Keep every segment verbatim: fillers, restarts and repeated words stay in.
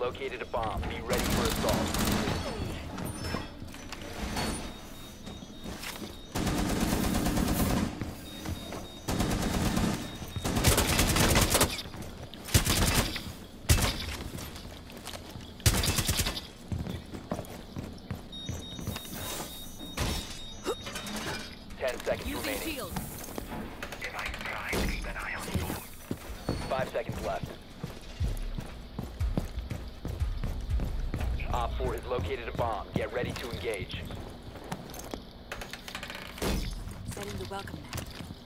located a bomb. Be ready for assault. Ten seconds Using remaining. shield. Five seconds left. Op four has located a bomb. Get ready to engage. Setting the welcome mat.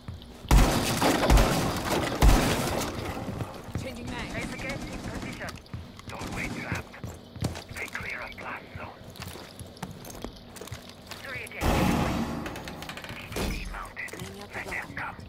Changing mag. Raise again in position. Don't wait trapped. Stay clear of blast zone. Three again. P D D mounted. Laying out the Let them welcome come.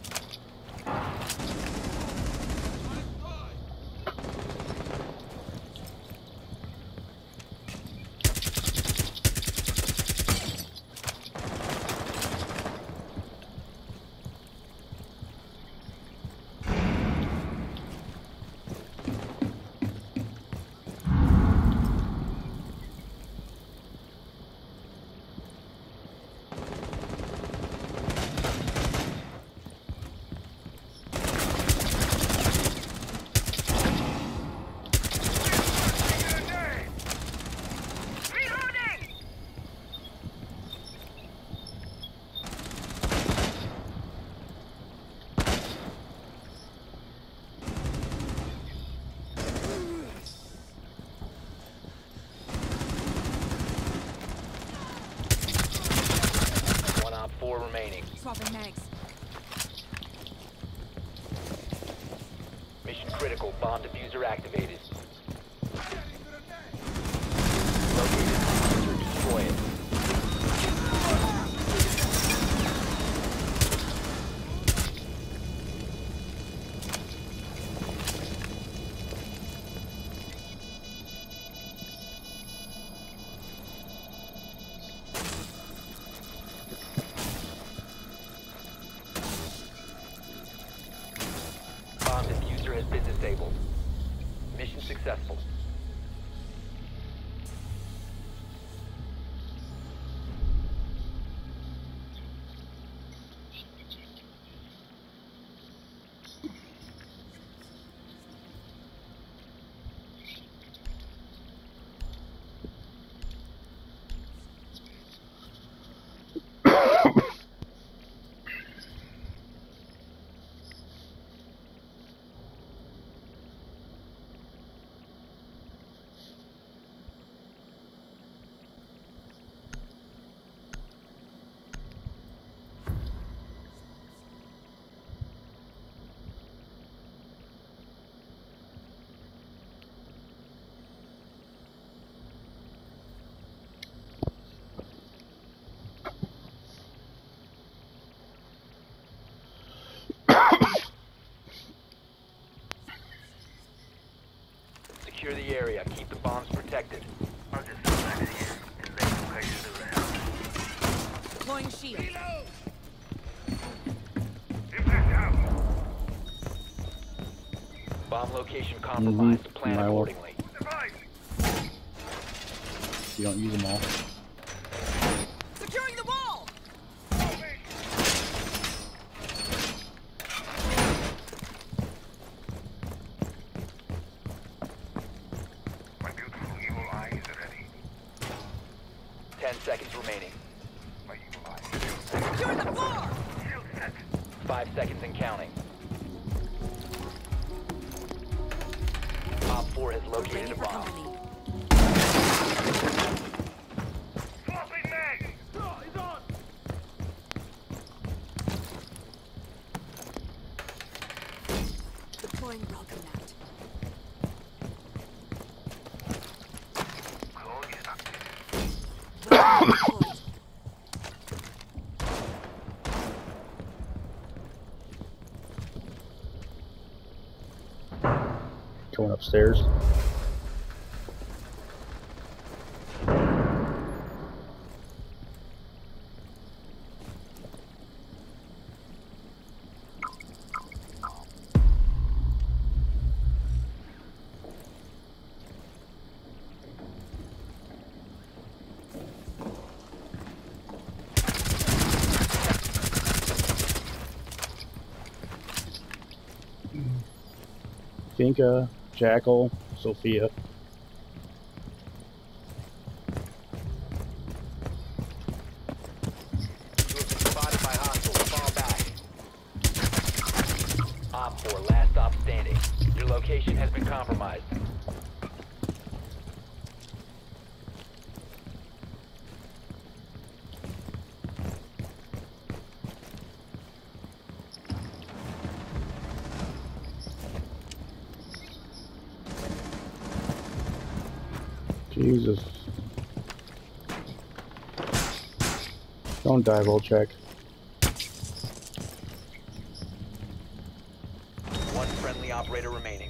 Four remaining. Swapping mags. Mission critical. Bomb diffuser activated. Located diffuser. Destroy it. Bomb diffuser has been disabled. Mission successful. Secure the area. Keep the bombs protected. I'll just go back here and lay location around. Deploying shield. Impact out. Bomb location compromised. Mhm. Plan My will. accordingly. Device. You don't use them all. Securing the wall. My beautiful evil eye is ready. Ten seconds remaining. My evil eye is ready. Securing the floor. Shield set. Five seconds and counting. Op four has located Ready a for bomb. company. Swapping mag. He's on. Deploying welcome mat. Code is active. Welcome mat deployed. Going upstairs. Finka, Jackal, Sophia. You have been spotted by hostiles. Fall back. Op four, last stop standing. Your location has been compromised. Jesus. Don't die, Volchek. One friendly operator remaining.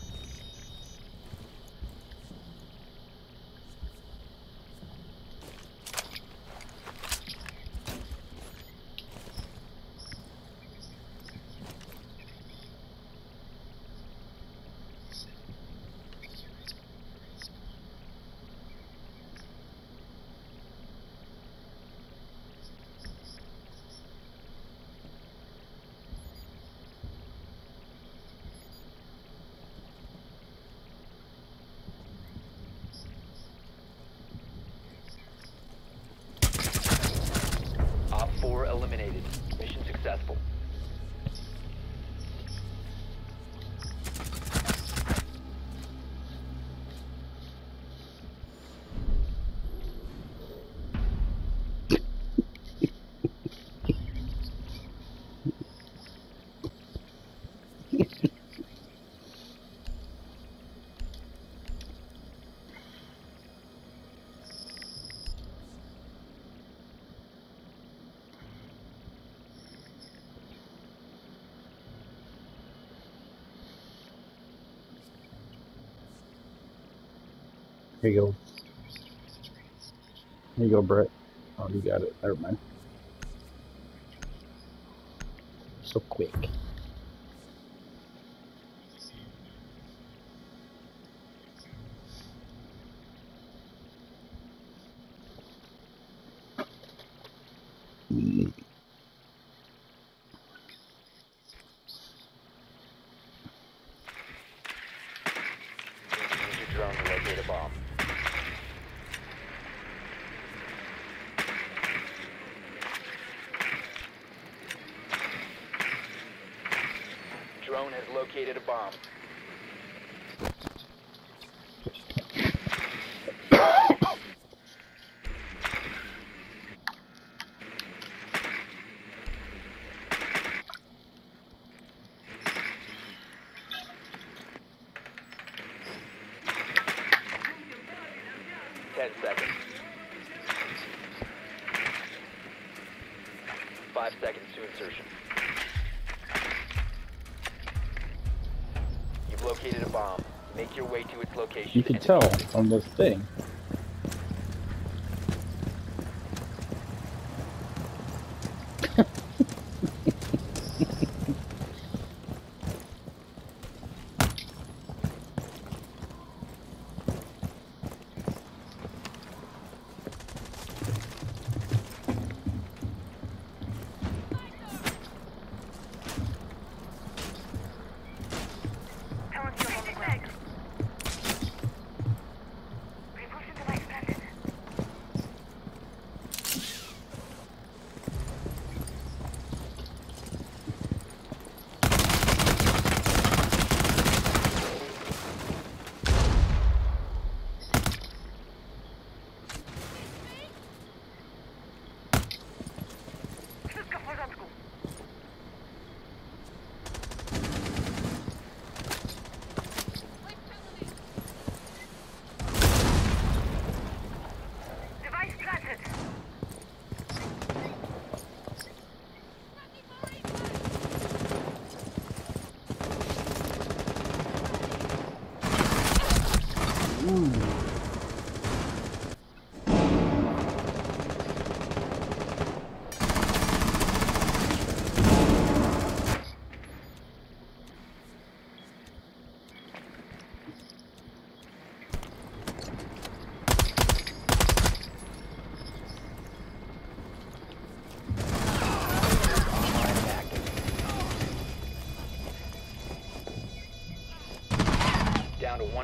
Op four eliminated. Mission successful. Here you go. Here you go, Brett. Oh, you got it. Never mind. So quick. Mm. Use your drone to locate a bomb. Drone has located a bomb. Ten seconds. Five seconds to insertion. You've located a bomb. Make your way to its location. You can and tell defuse it. from this thing. Someone's still on the ground. People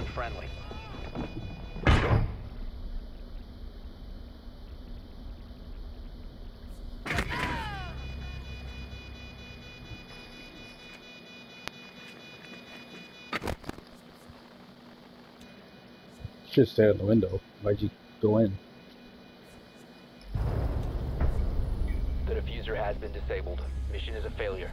friendly. Should stay out the window. Why'd you go in? The diffuser has been disabled. Mission is a failure.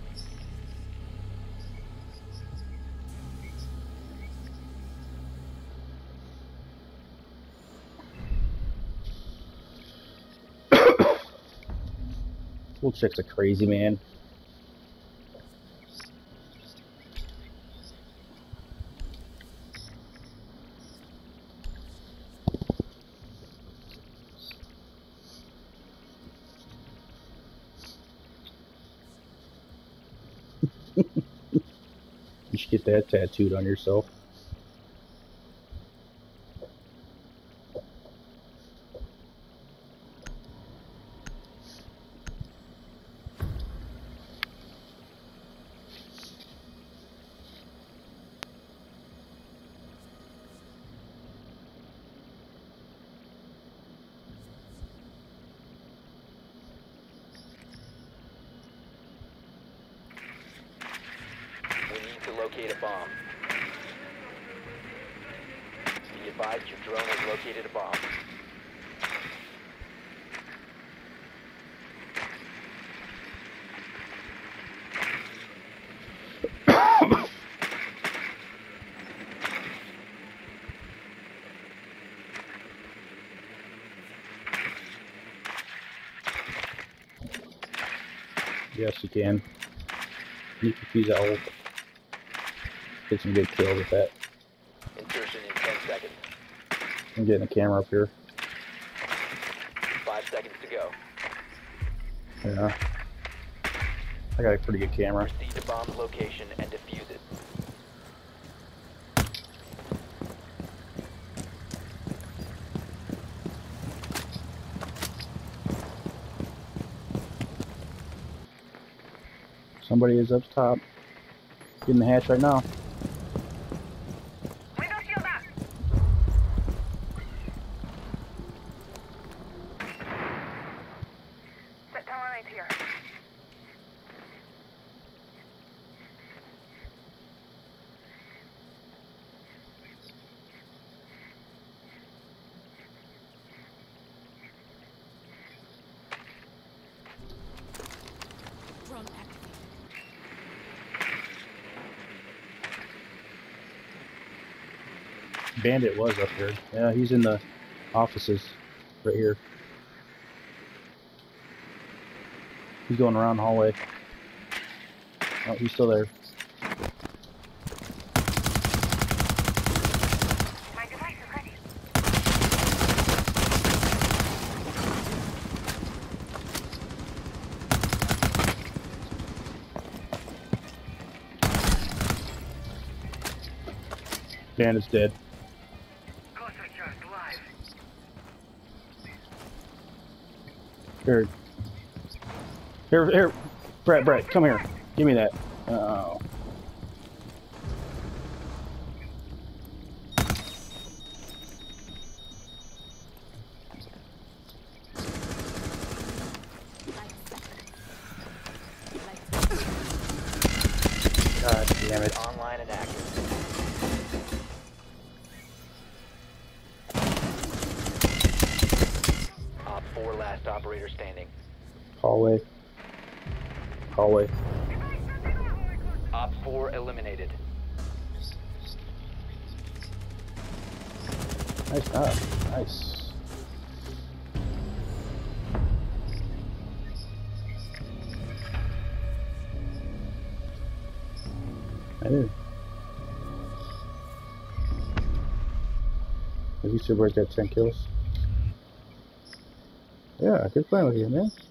Little chick's a crazy man. You should get that tattooed on yourself. We need to locate a bomb. Be advised your drone has located a bomb. Yes, you can. You can use that ult. Get some good kills with that. Insertion in ten seconds. I'm getting a camera up here. Five seconds to go. Yeah. I got a pretty good camera. Proceed to bomb's location and defuse it. Somebody is up top. Getting the hatch right now. Window shield up. Set telenite here. Drone activated. Bandit was up here. Yeah, he's in the offices right here. He's going around the hallway. Oh, he's still there. My device is ready. Bandit's dead. Closer just live. Here. Here, here. Brett, Brett, come here. Give me that. Oh. God damn it. Online and active. Op four last operator standing. Hallway. Hallway. Op four eliminated. Nice job. Nice. I did. Have you still got ten kills? Yeah, good playing with you, man.